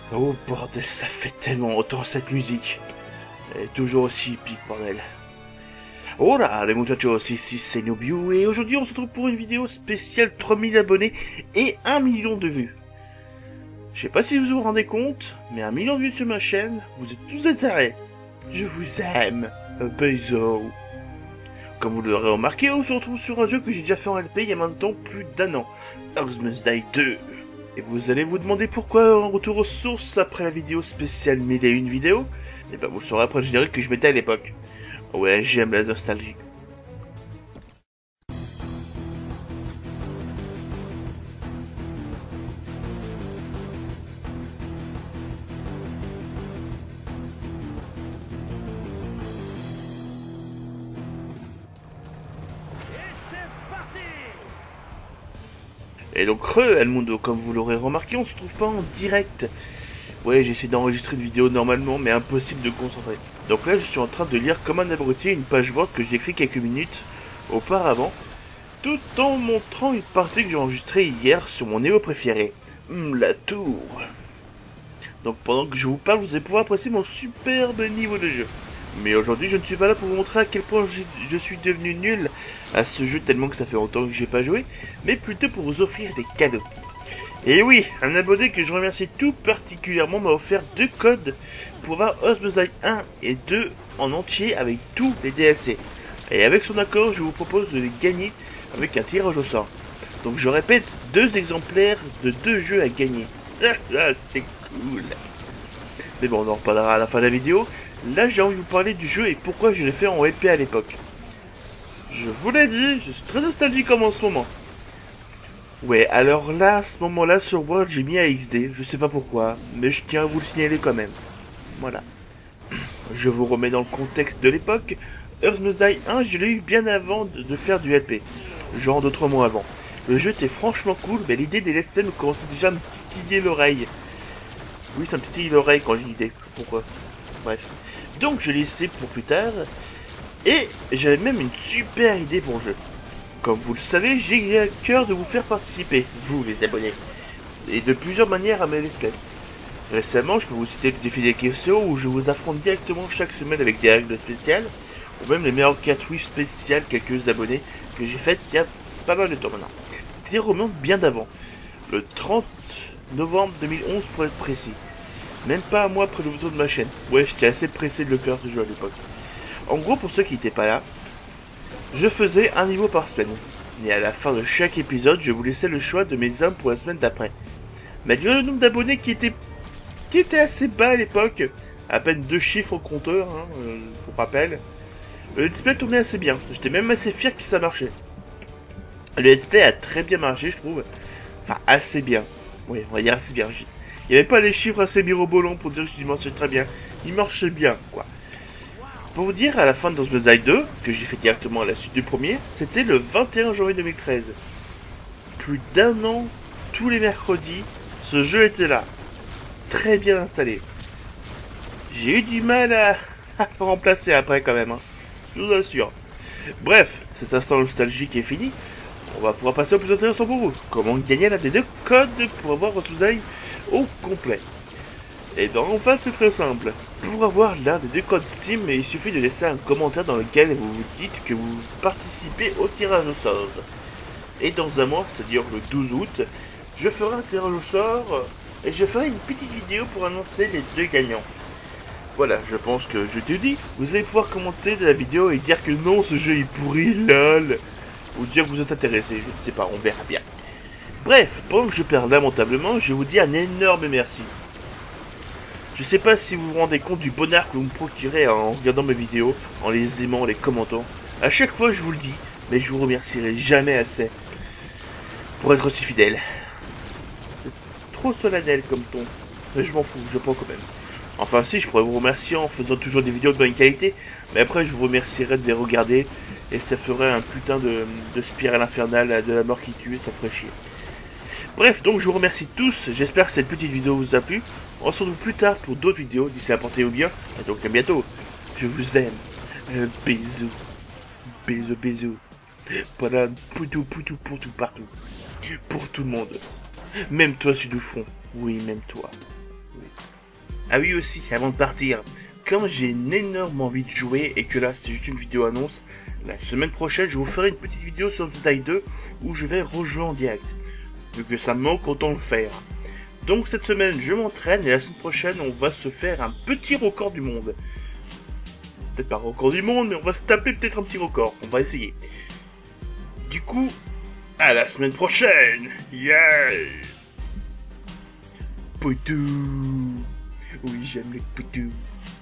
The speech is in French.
Oh bordel, ça fait tellement longtemps cette musique. Elle est toujours aussi épique, bordel. Hola les muchachos, ici c'est Nobiu et aujourd'hui on se retrouve pour une vidéo spéciale 3000 abonnés et 1 million de vues. Je sais pas si vous vous rendez compte, mais 1 million de vues sur ma chaîne, vous êtes tous intérêts. Je vous aime. Bisous. Comme vous l'aurez remarqué, on se retrouve sur un jeu que j'ai déjà fait en LP il y a maintenant plus d'1 an. Earth Must Die 2. Et vous allez vous demander pourquoi un retour aux sources après la vidéo spéciale 1001 vidéos. Et ben vous le saurez après le générique que je mettais à l'époque. Ouais, j'aime la nostalgie. Et donc, El Mundo, comme vous l'aurez remarqué, on se trouve pas en direct. Ouais, j'essaie d'enregistrer une vidéo normalement, mais impossible de concentrer. Donc là, je suis en train de lire comme un abruti une page word que j'ai écrit quelques minutes auparavant, tout en montrant une partie que j'ai enregistrée hier sur mon niveau préféré, la tour. Donc pendant que je vous parle, vous allez pouvoir apprécier mon superbe niveau de jeu. Mais aujourd'hui, je ne suis pas là pour vous montrer à quel point je suis devenu nul à ce jeu tellement que ça fait longtemps que j'ai pas joué, mais plutôt pour vous offrir des cadeaux. Et oui, un abonné que je remercie tout particulièrement m'a offert 2 codes pour avoir Earth Must Die 1 et 2 en entier avec tous les DLC. Et avec son accord, je vous propose de les gagner avec un tirage au sort. Donc je répète, 2 exemplaires de 2 jeux à gagner. Ah, c'est cool. Mais bon, on en reparlera à la fin de la vidéo. Là, j'ai envie de vous parler du jeu et pourquoi je l'ai fait en LP à l'époque. Je vous l'ai dit, je suis très nostalgique en ce moment. Ouais, alors là, à ce moment-là, sur World, j'ai mis AXD, je sais pas pourquoi, mais je tiens à vous le signaler quand même. Voilà. Je vous remets dans le contexte de l'époque. Earth Must Die 1, je l'ai eu bien avant de faire du LP. Genre d'autres mois avant. Le jeu était franchement cool, mais l'idée des let's play me commençait déjà à me titiller l'oreille. Oui, ça me titille l'oreille quand j'ai une idée. Pourquoi? Bref. Donc je l'ai laissé pour plus tard. Et j'avais même une super idée pour le jeu. Comme vous le savez, j'ai à cœur de vous faire participer, vous les abonnés, et de plusieurs manières à mes let's play. Récemment, je peux vous citer le défi des questions où je vous affronte directement chaque semaine avec des règles spéciales, ou même les meilleures cartes Wish spéciales quelques abonnés que j'ai faites il y a pas mal de temps maintenant. C'était remonte bien d'avant, le 30 novembre 2011 pour être précis. Même pas un mois après le retour de ma chaîne. Ouais, j'étais assez pressé de le faire ce jeu à l'époque. En gros, pour ceux qui n'étaient pas là, je faisais un niveau par semaine. Et à la fin de chaque épisode, je vous laissais le choix de mes armes pour la semaine d'après. Malgré le nombre d'abonnés qui était assez bas à l'époque, à peine 2 chiffres au compteur, pour rappel, le display tournait assez bien. J'étais même assez fier que ça marchait. Le display a très bien marché, je trouve. Enfin, assez bien. Oui, on va dire assez bien. Il n'y avait pas les chiffres assez mirobolants pour dire que je dimensionnais très bien. Il marchait bien, quoi. Pour vous dire, à la fin de Earth Must Die 2, que j'ai fait directement à la suite du premier, c'était le 21 janvier 2013. Plus d'1 an, tous les mercredis, ce jeu était là. Très bien installé. J'ai eu du mal à le remplacer après quand même, je vous assure. Bref, cet instant nostalgique est fini. On va pouvoir passer au plus intéressant pour vous. Comment gagner l'un des 2 codes pour avoir Earth Must Die au complet. Et bien en fait c'est très simple. Pour avoir l'un des 2 codes Steam, il suffit de laisser un commentaire dans lequel vous vous dites que vous participez au tirage au sort. Et dans un mois, c'est-à-dire le 12 août, je ferai un tirage au sort et je ferai une petite vidéo pour annoncer les 2 gagnants. Voilà, je pense que je te dis, vous allez pouvoir commenter de la vidéo et dire que non, ce jeu est pourri, lol. Ou dire que vous êtes intéressé, je ne sais pas, on verra bien. Bref, pendant que je perds lamentablement, je vous dis un énorme merci. Je sais pas si vous vous rendez compte du bonheur que vous me procurez en regardant mes vidéos, en les aimant, en les commentant. À chaque fois je vous le dis, mais je vous remercierai jamais assez pour être aussi fidèle. C'est trop solennel comme ton, mais je m'en fous, je prends quand même. Enfin si, je pourrais vous remercier en faisant toujours des vidéos de bonne qualité, mais après je vous remercierai de les regarder, et ça ferait un putain de spirale infernale de la mort qui tue, et ça ferait chier. Bref, donc je vous remercie tous, j'espère que cette petite vidéo vous a plu. On se retrouve plus tard pour d'autres vidéos, d'ici là portez-vous bien, et donc à bientôt. Je vous aime. Bisous. Bisous, bisous. Voilà, poutou, poutou, poutou, partout. Pour tout le monde. Même toi, sud du fond. Oui, même toi. Oui. Ah oui aussi, avant de partir, comme j'ai une énorme envie de jouer et que là c'est juste une vidéo annonce, la semaine prochaine je vous ferai une petite vidéo sur Total 2 où je vais rejouer en direct. Vu que ça me manque, autant le faire. Donc cette semaine je m'entraîne et la semaine prochaine on va se faire un petit record du monde. Peut-être pas record du monde mais on va se taper peut-être un petit record, on va essayer. Du coup, à la semaine prochaine. Yeah. Poutou. Oui, j'aime les poutous.